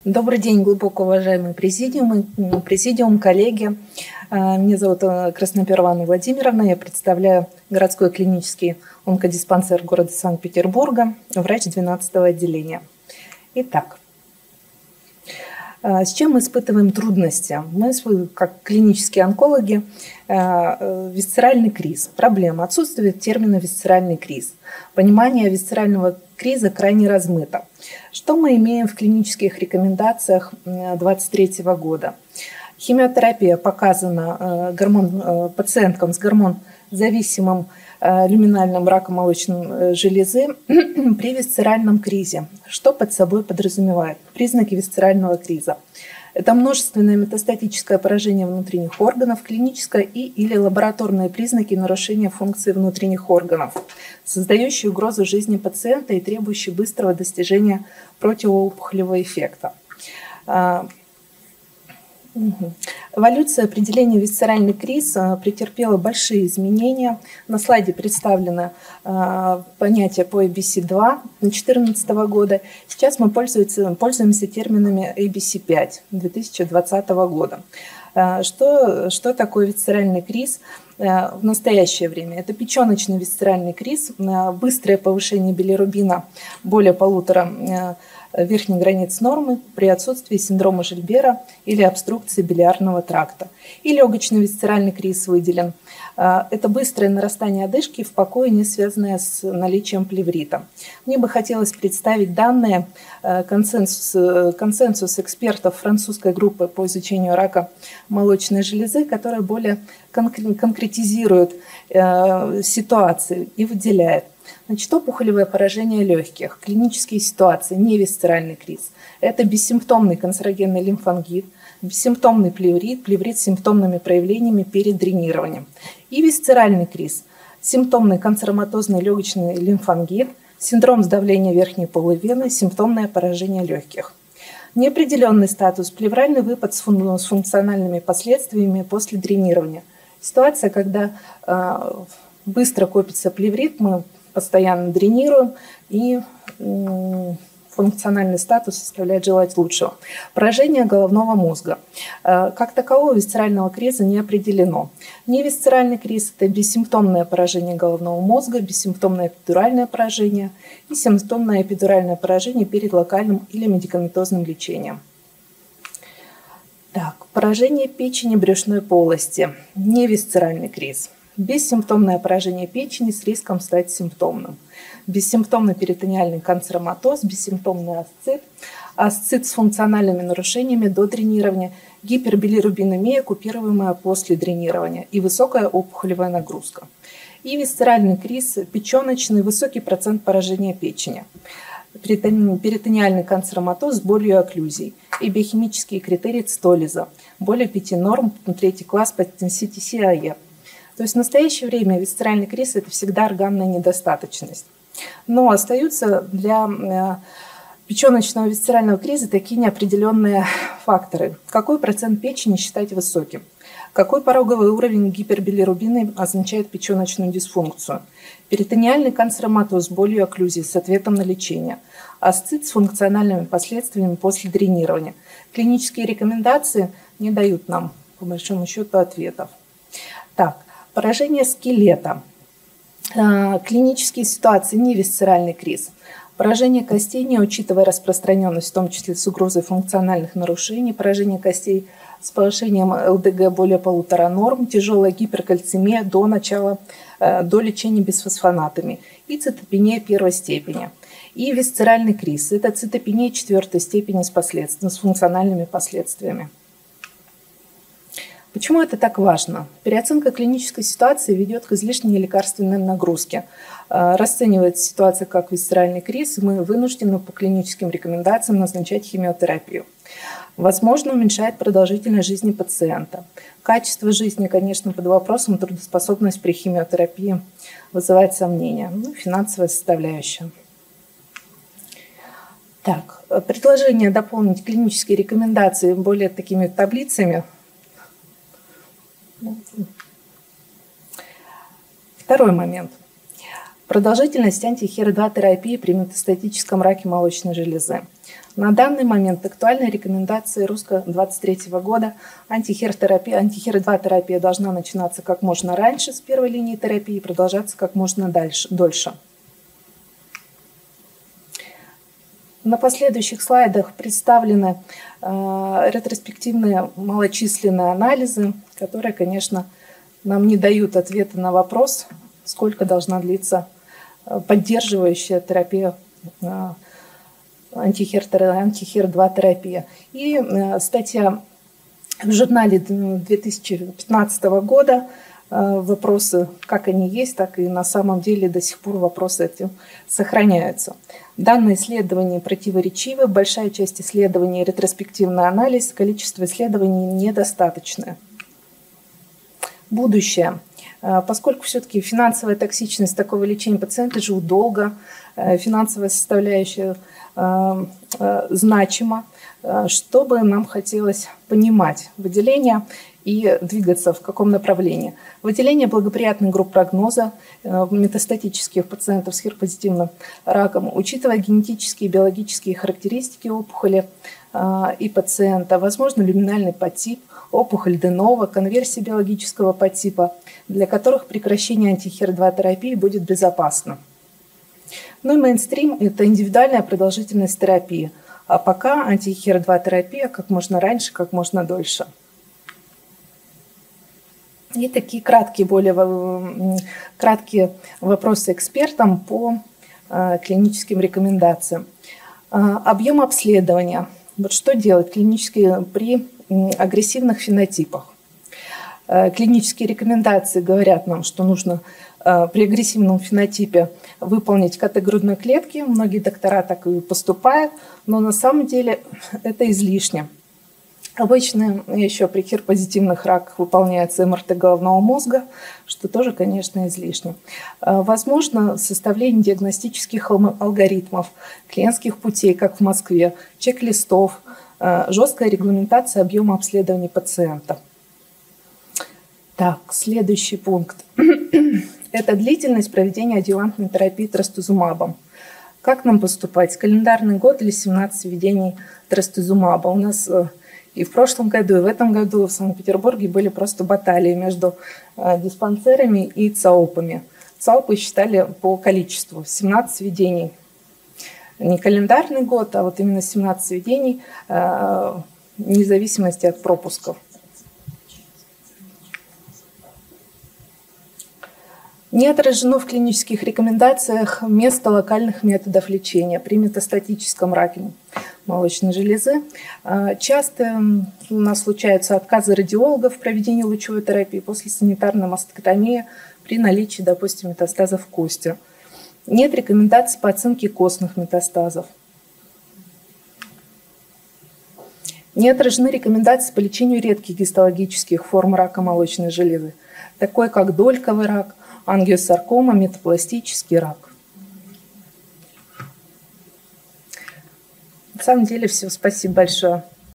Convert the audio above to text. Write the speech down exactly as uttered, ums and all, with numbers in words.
Добрый день, глубоко уважаемый президиум, президиум, коллеги. Меня зовут Красноперова Анна Владимировна. Я представляю городской клинический онкодиспансер города Санкт-Петербурга, врач двенадцатого отделения. Итак, с чем мы испытываем трудности? Мы, как клинические онкологи, висцеральный криз. Проблема: отсутствие термина висцеральный криз. Понимание висцерального криза крайне размыто. Что мы имеем в клинических рекомендациях две тысячи двадцать третьего года? Химиотерапия показана гормон, пациенткам с гормон-зависимым люминальным раком молочной железы при висцеральном кризе. Что под собой подразумевает? Признаки висцерального криза. Это множественное метастатическое поражение внутренних органов, клиническое и или лабораторные признаки нарушения функции внутренних органов, создающие угрозу жизни пациента и требующие быстрого достижения противоопухолевого эффекта. Эволюция определения висцеральный криз претерпела большие изменения. На слайде представлено понятие по эй би си два две тысячи четырнадцатого года. Сейчас мы пользуемся, пользуемся терминами эй би си пять две тысячи двадцатого года. Что, что такое висцеральный криз в настоящее время? Это печеночный висцеральный криз, быстрое повышение билирубина более полутора верхних границ нормы при отсутствии синдрома Жильбера или обструкции билиарного тракта. И легочный висцеральный криз выделен. Это быстрое нарастание одышки в покое, не связанное с наличием плеврита. Мне бы хотелось представить данные консенсус, консенсус экспертов французской группы по изучению рака молочной железы, которые более конкретизируют ситуацию и выделяют. Значит, опухолевое поражение легких, клинические ситуации, не висцеральный криз. Это бессимптомный канцерогенный лимфангит, бессимптомный плеврит, плеврит с симптомными проявлениями перед дренированием. И висцеральный криз, симптомный канцероматозный легочный лимфангит, синдром сдавления верхней полой вены, симптомное поражение легких. Неопределенный статус, плевральный выпад с функциональными последствиями после дренирования. Ситуация, когда э, быстро копится плеврит, мы постоянно дренируем, и функциональный статус составляет желать лучшего. Поражение головного мозга. Как такового висцерального криза не определено. Невисцеральный криз – это бессимптомное поражение головного мозга, бессимптомное эпидуральное поражение и симптомное эпидуральное поражение перед локальным или медикаментозным лечением. Так, поражение печени брюшной полости. Невисцеральный криз. Бессимптомное поражение печени с риском стать симптомным. Бессимптомный перитонеальный канцероматоз, бессимптомный асцит, асцит с функциональными нарушениями до дренирования, гипербилирубинемия, купируемая после дренирования, и высокая опухолевая нагрузка. И висцеральный криз, печеночный, высокий процент поражения печени, перитонеальный канцероматоз с болью и окклюзией, и биохимические критерии цитолиза, более пяти норм, третий класс по си ти си эй. То есть в настоящее время висцеральный криз – это всегда органная недостаточность. Но остаются для печеночного висцерального криза такие неопределенные факторы. Какой процент печени считать высоким? Какой пороговый уровень гипербилирубина означает печеночную дисфункцию? Перитонеальный канцероматоз с болью и окклюзией с ответом на лечение. Асцит с функциональными последствиями после дренирования. Клинические рекомендации не дают нам, по большому счету, ответов. Так. Поражение скелета, клинические ситуации, не висцеральный криз, поражение костей, не учитывая распространенность, в том числе с угрозой функциональных нарушений, поражение костей с повышением эл дэ гэ более полутора норм, тяжелая гиперкальцемия до начала, до лечения бисфосфонатами и цитопения первой степени. И висцеральный криз – это цитопения четвертой степени с, последствиями, с функциональными последствиями. Почему это так важно? Переоценка клинической ситуации ведет к излишней лекарственной нагрузке. Расценивается ситуация как висцеральный криз, и мы вынуждены по клиническим рекомендациям назначать химиотерапию. Возможно, уменьшает продолжительность жизни пациента. Качество жизни, конечно, под вопросом, трудоспособность при химиотерапии вызывает сомнения. Ну, финансовая составляющая. Так, предложение дополнить клинические рекомендации более такими таблицами. Второй момент. Продолжительность антихер два терапии при метастатическом раке молочной железы. На данный момент актуальные рекомендации РУСКО двадцать третьего года. Антихер два терапия должна начинаться как можно раньше с первой линии терапии и продолжаться как можно дальше, дольше. На последующих слайдах представлены э, ретроспективные малочисленные анализы, которые, конечно, нам не дают ответа на вопрос, сколько должна длиться поддерживающая терапия, антихер два терапия. И статья в журнале две тысячи пятнадцатого года, вопросы, как они есть, так и на самом деле до сих пор вопросы эти сохраняются. Данные исследования противоречивы, большая часть исследований ретроспективный анализ, количество исследований недостаточное. Будущее. Поскольку все-таки финансовая токсичность такого лечения пациенты живут долго, финансовая составляющая значима, что бы нам хотелось понимать выделение и двигаться в каком направлении. Выделение благоприятных групп прогноза метастатических пациентов с хир-позитивным раком, учитывая генетические и биологические характеристики опухоли и пациента, возможно, люминальный подтип, опухоль де-ново, конверсия биологического подтипа, для которых прекращение антихер два терапии будет безопасно. Ну и мейнстрим – это индивидуальная продолжительность терапии, а пока антихер два терапия как можно раньше, как можно дольше. И такие краткие, более краткие вопросы экспертам по клиническим рекомендациям. Объем обследования. Вот что делать клинически при агрессивных фенотипах? Клинические рекомендации говорят нам, что нужно при агрессивном фенотипе выполнить ка тэ грудной клетки. Многие доктора так и поступают, но на самом деле это излишне. Обычно еще при хир-позитивных раках выполняется эм эр тэ головного мозга, что тоже, конечно, излишне. Возможно, составление диагностических алгоритмов, клиентских путей, как в Москве, чек-листов, жесткая регламентация объема обследований пациента. Так, следующий пункт. Это длительность проведения адъювантной терапии трастузумабом. Как нам поступать? Календарный год или семнадцать введений трастузумаба? У нас и в прошлом году, и в этом году в Санкт-Петербурге были просто баталии между диспансерами и ЦАОПами. ЦАОПы считали по количеству семнадцать введений. Не календарный год, а вот именно семнадцать введений, вне зависимости от пропусков. Не отражено в клинических рекомендациях место локальных методов лечения при метастатическом раке молочной железы. Часто у нас случаются отказы радиологов в проведении лучевой терапии после санитарной мастектомии при наличии, допустим, метастазов в кости. Нет рекомендаций по оценке костных метастазов. Не отражены рекомендации по лечению редких гистологических форм рака молочной железы, такой как дольковый рак, ангиосаркома, метапластический рак. На самом деле все. Спасибо большое.